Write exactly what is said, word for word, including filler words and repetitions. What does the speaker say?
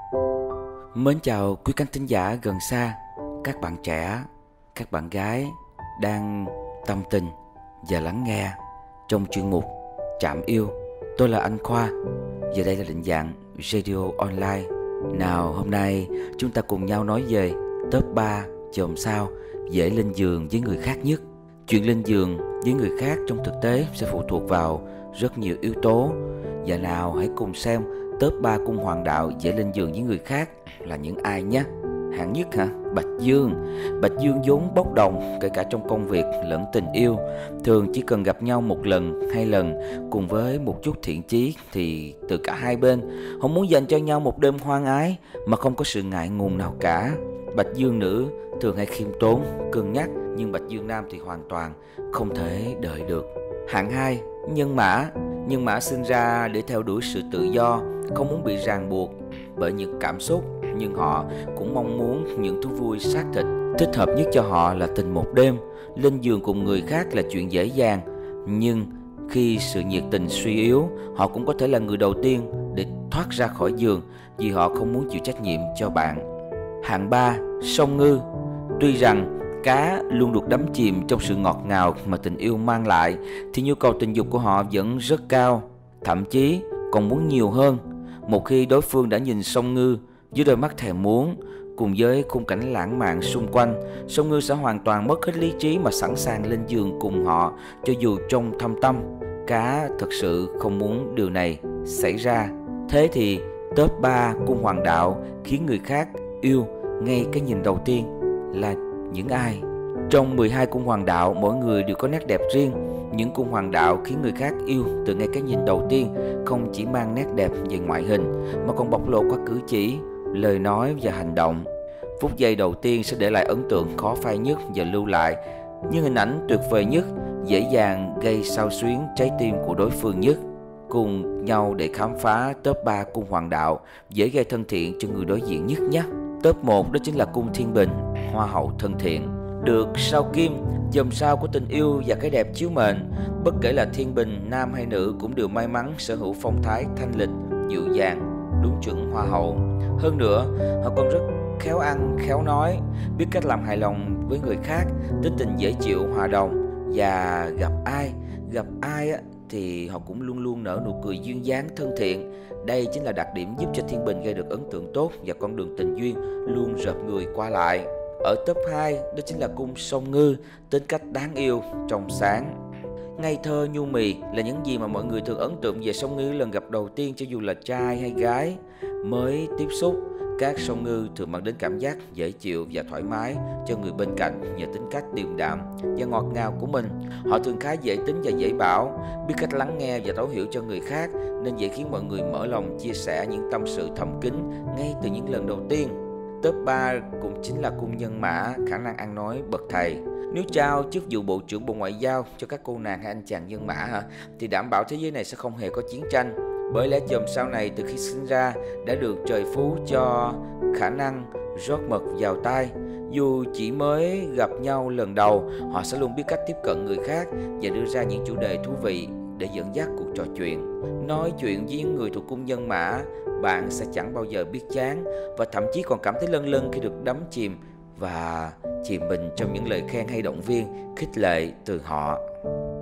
Mến chào quý khán thính giả gần xa, các bạn trẻ, các bạn gái đang tâm tình và lắng nghe trong chuyên mục Trạm Yêu. Tôi là anh Khoa, và đây là định dạng Radio Online. Nào hôm nay chúng ta cùng nhau nói về top ba chòm sao dễ lên giường với người khác nhất. Chuyện lên giường với người khác trong thực tế sẽ phụ thuộc vào rất nhiều yếu tố. Và nào hãy cùng xem top ba cung hoàng đạo dễ lên giường với người khác là những ai nhé. Hạng nhất hả? Bạch Dương. Bạch Dương vốn bốc đồng kể cả trong công việc lẫn tình yêu. Thường chỉ cần gặp nhau một lần, hai lần cùng với một chút thiện chí thì từ cả hai bên họ muốn dành cho nhau một đêm hoan ái mà không có sự ngại ngùng nào cả. Bạch Dương nữ thường hay khiêm tốn, cân nhắc, nhưng Bạch Dương nam thì hoàn toàn không thể đợi được. Hạng hai, Nhân Mã. Nhân Mã sinh ra để theo đuổi sự tự do, không muốn bị ràng buộc bởi những cảm xúc, nhưng họ cũng mong muốn những thú vui xác thịt. Thích hợp nhất cho họ là tình một đêm. Lên giường cùng người khác là chuyện dễ dàng, nhưng khi sự nhiệt tình suy yếu, họ cũng có thể là người đầu tiên để thoát ra khỏi giường, vì họ không muốn chịu trách nhiệm cho bạn. Hạng ba, Song Ngư. Tuy rằng cá luôn được đắm chìm trong sự ngọt ngào mà tình yêu mang lại, thì nhu cầu tình dục của họ vẫn rất cao, thậm chí còn muốn nhiều hơn. Một khi đối phương đã nhìn Song Ngư với đôi mắt thèm muốn, cùng với khung cảnh lãng mạn xung quanh, Song Ngư sẽ hoàn toàn mất hết lý trí mà sẵn sàng lên giường cùng họ, cho dù trong thâm tâm cá thật sự không muốn điều này xảy ra. Thế thì top ba cung hoàng đạo khiến người khác yêu ngay cái nhìn đầu tiên là những ai? Trong mười hai cung hoàng đạo, mỗi người đều có nét đẹp riêng. Những cung hoàng đạo khiến người khác yêu từ ngay cái nhìn đầu tiên không chỉ mang nét đẹp về ngoại hình mà còn bộc lộ qua cử chỉ, lời nói và hành động. Phút giây đầu tiên sẽ để lại ấn tượng khó phai nhất và lưu lại những hình ảnh tuyệt vời nhất, dễ dàng gây xao xuyến trái tim của đối phương nhất. Cùng nhau để khám phá top ba cung hoàng đạo dễ gây thân thiện cho người đối diện nhất nhé. Top một đó chính là cung Thiên Bình, hoa hậu thân thiện. Được sao Kim, chòm sao của tình yêu và cái đẹp chiếu mệnh. Bất kể là Thiên Bình, nam hay nữ cũng đều may mắn sở hữu phong thái thanh lịch, dịu dàng, đúng chuẩn hoa hậu. Hơn nữa, họ còn rất khéo ăn, khéo nói, biết cách làm hài lòng với người khác, tính tình dễ chịu, hòa đồng. Và gặp ai, gặp ai á, thì họ cũng luôn luôn nở nụ cười duyên dáng, thân thiện. Đây chính là đặc điểm giúp cho Thiên Bình gây được ấn tượng tốt và con đường tình duyên luôn rợp người qua lại. Ở top hai, đó chính là cung Song Ngư, tính cách đáng yêu, trong sáng. Ngây thơ, nhu mì là những gì mà mọi người thường ấn tượng về Song Ngư lần gặp đầu tiên, cho dù là trai hay gái. Mới tiếp xúc, các Song Ngư thường mang đến cảm giác dễ chịu và thoải mái cho người bên cạnh nhờ tính cách điềm đạm và ngọt ngào của mình. Họ thường khá dễ tính và dễ bảo, biết cách lắng nghe và thấu hiểu cho người khác, nên dễ khiến mọi người mở lòng chia sẻ những tâm sự thầm kín ngay từ những lần đầu tiên. Top ba cũng chính là cung Nhân Mã, khả năng ăn nói bậc thầy. Nếu trao chức vụ Bộ trưởng Bộ Ngoại giao cho các cô nàng hay anh chàng Nhân Mã hả, thì đảm bảo thế giới này sẽ không hề có chiến tranh. Bởi lẽ chòm sao này từ khi sinh ra đã được trời phú cho khả năng rót mật vào tai. Dù chỉ mới gặp nhau lần đầu, họ sẽ luôn biết cách tiếp cận người khác và đưa ra những chủ đề thú vị để dẫn dắt cuộc trò chuyện. Nói chuyện với những người thuộc cung Nhân Mã, bạn sẽ chẳng bao giờ biết chán, và thậm chí còn cảm thấy lân lân khi được đắm chìm và chìm mình trong những lời khen hay động viên, khích lệ từ họ.